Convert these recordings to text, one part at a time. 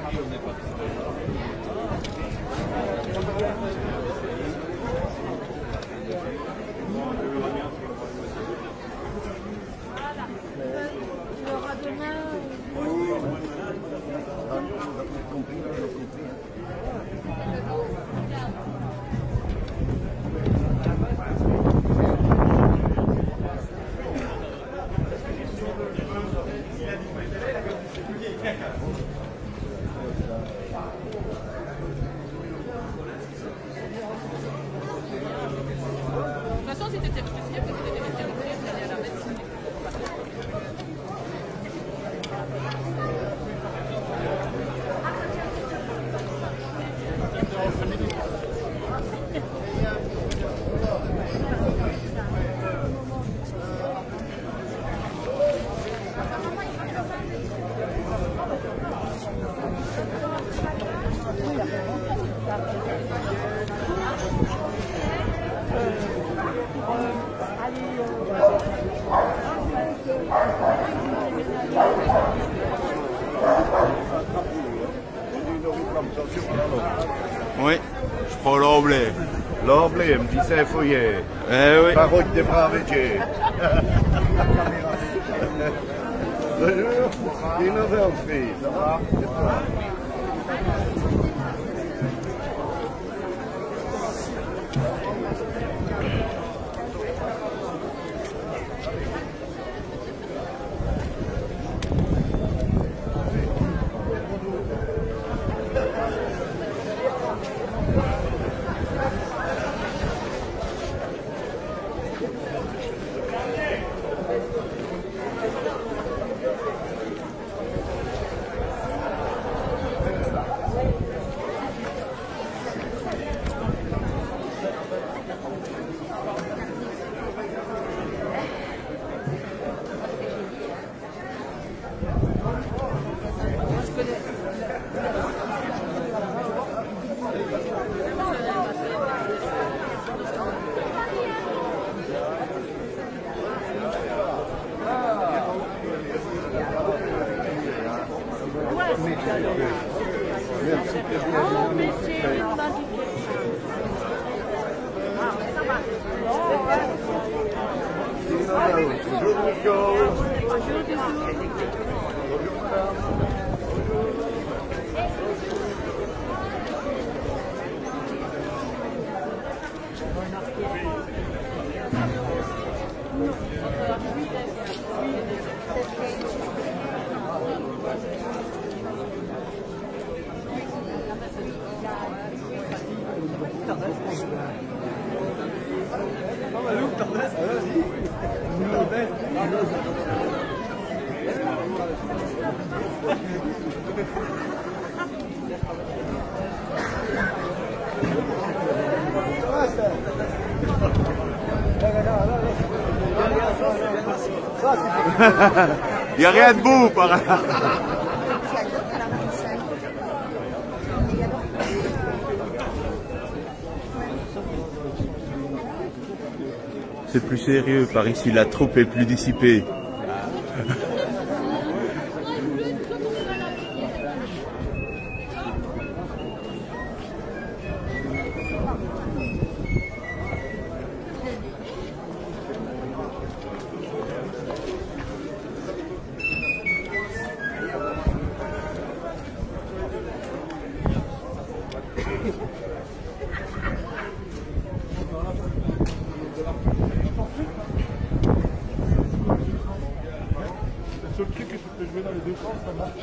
Oui, je prends l'emblée. L'emblée, me dit c'est un fouillet. Eh oui. Parole des bras métiers. Bonjour, il nous a offert, ça va? Il n'y a rien de beau par là. C'est plus sérieux par ici, la troupe est plus dissipée. Le seul truc que tu peux jouer dans les deux sens, ça marche.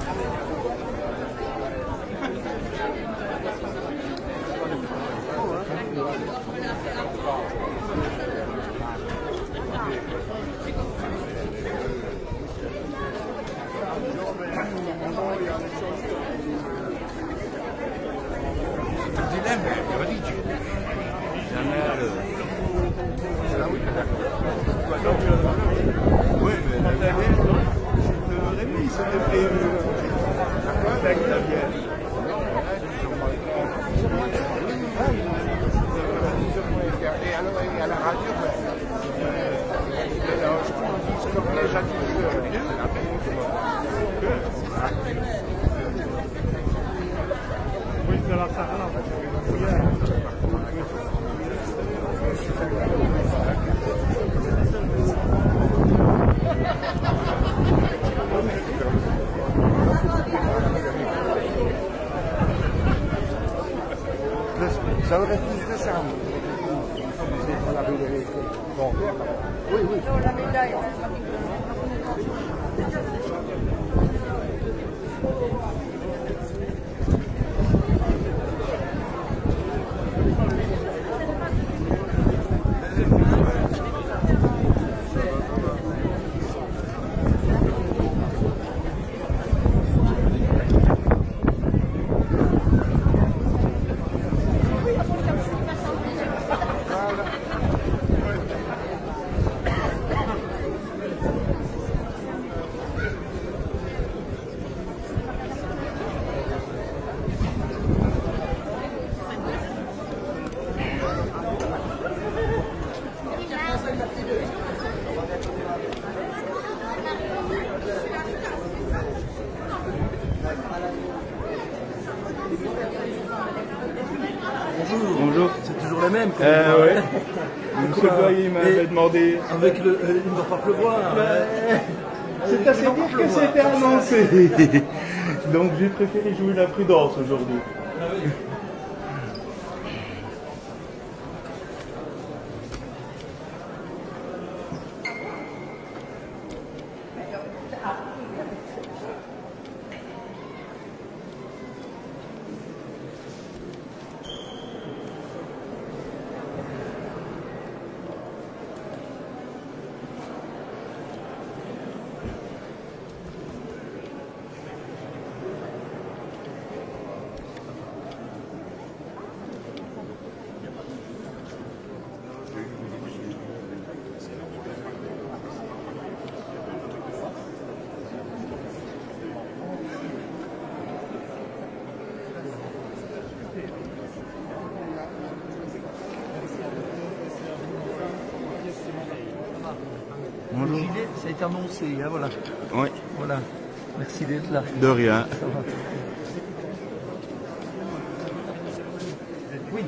Oui, mais la Rémi, c'était prévu. Avec la bière. Et alors, et à la radio, comme les jadis, Oui, c'est la sarla. ça aurait plus de charme. On avait les... Bon, oui, oui. La médaille. Bonjour. C'est toujours la même. Ouais. Monsieur Boyer m'avait demandé. Avec le. Il ne va pas pleuvoir. C'est assez dire que c'était annoncé. Donc j'ai préféré jouer la prudence aujourd'hui. Ah oui. Bonjour. Ça a été annoncé, hein, voilà. Oui. Voilà. Merci d'être là. De rien. Ça va. Oui.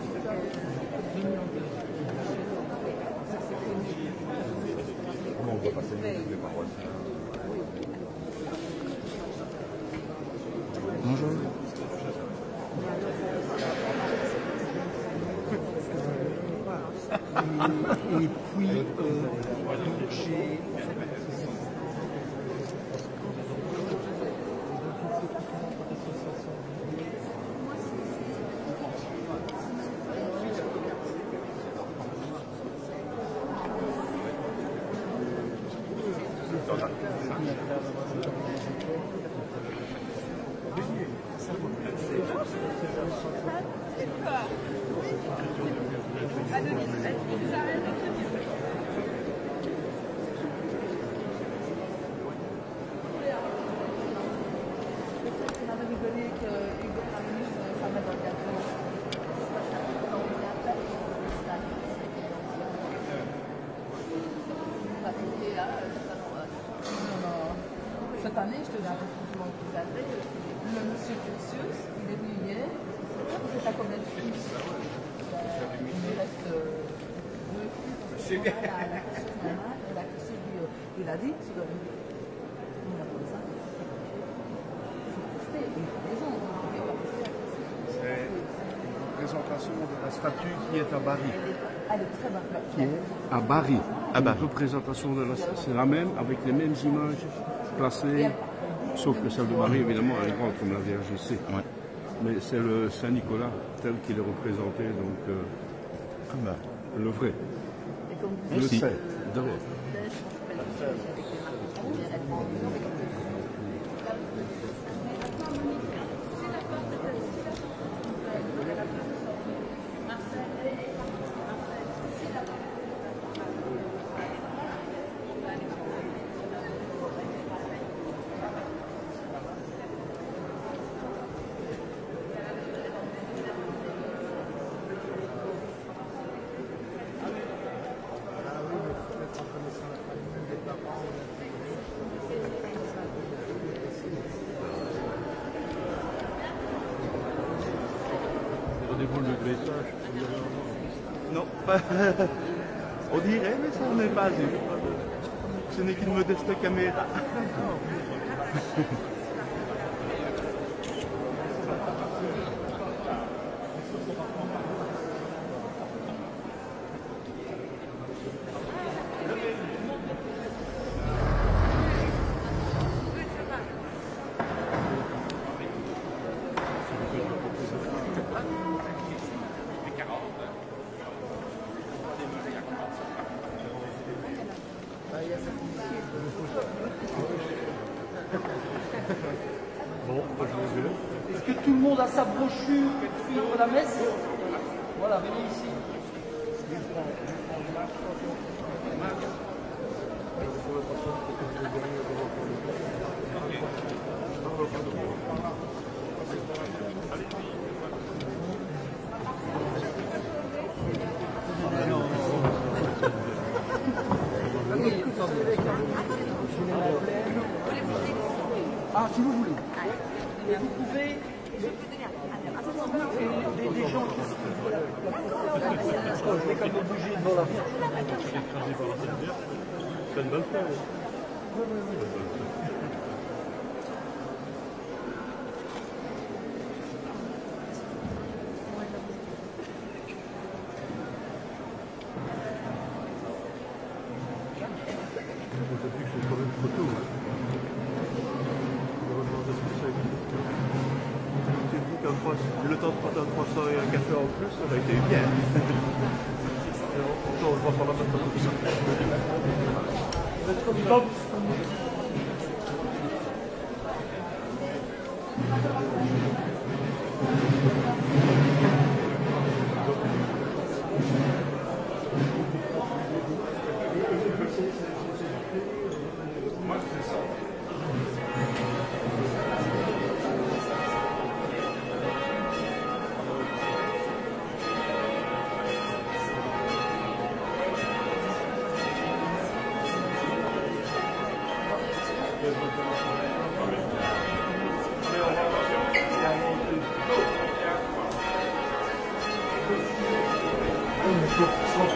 Bonjour. Et puis, donc j'ai. Cette année, je te dis un peu plus que vous avez, le monsieur Curtius, il est venu hier, c'est pas combien de filles. Il me reste 2 filles, parce que la Curtius normale, et la Curtius, il a dit, tu dois venir. On a comme ça. Il faut tester, il faut des gens, on ne peut pas tester. C'est une présentation de la statue qui est à Bari. Elle est très bonne. Qui est à Bari. À Bari. Une représentation de la... C'est la même, avec les mêmes images placées Sauf que celle de Marie, évidemment, elle est grande comme la VRGC. Ouais. Mais c'est le Saint-Nicolas tel qu'il est représenté, donc Ah bah, le vrai. Le merci. 7, de vrai. Des boules de graissage. Non, pas... on dirait, mais ça n'est pas eu. Ce n'est qu'une modeste caméra. Bon, bah, je vais ver. Est-ce que tout le monde a sa brochure pour suivre la messe? Voilà, venez ici. Ah, si vous voulez. Et vous pouvez. Des gens qui suivent la je vais quand même bouger devant la Vierge. Écrasé par la Sainte Vierge. C'est une bonne fois. Aujourd'hui, je fais quand même photo. J'ai dit qu'un le temps de prendre un croissant et un café en plus, ça aurait été bien. On va pas la mettre comme ça. Pour